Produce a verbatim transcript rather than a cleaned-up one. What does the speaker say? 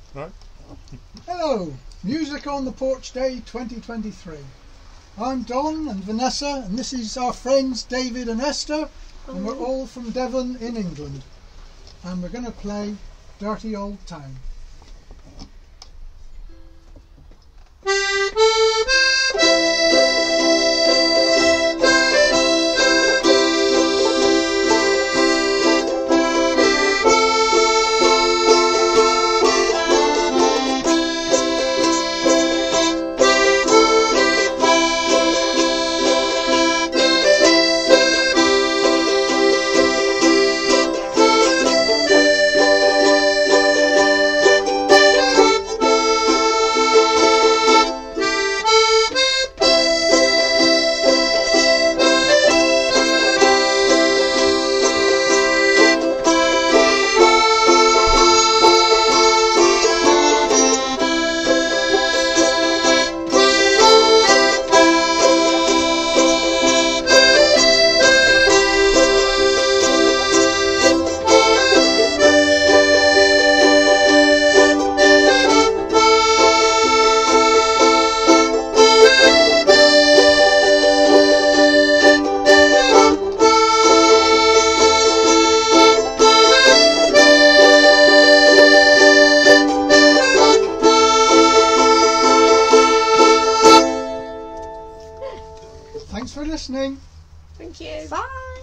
Right. Hello, Music on the Porch Day twenty twenty-three. I'm Don and Vanessa, and this is our friends David and Esther, and we're all from Devon in England. And we're going to play Dirty Old Town. Thanks for listening. Thank you. Bye.